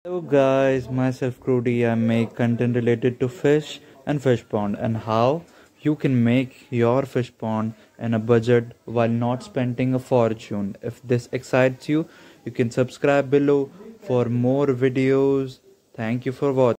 Hello guys, myself Crudy. I make content related to fish and fish pond and how you can make your fish pond in a budget while not spending a fortune. If this excites you, you can subscribe below for more videos. Thank you for watching.